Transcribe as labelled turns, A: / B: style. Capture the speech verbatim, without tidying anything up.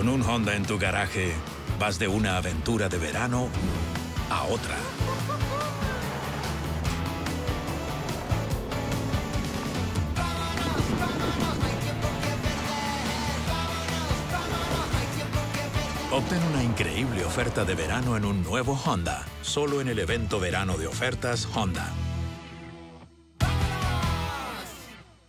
A: Con un Honda en tu garaje, vas de una aventura de verano a otra. Obtén una increíble oferta de verano en un nuevo Honda, solo en el evento verano de ofertas Honda.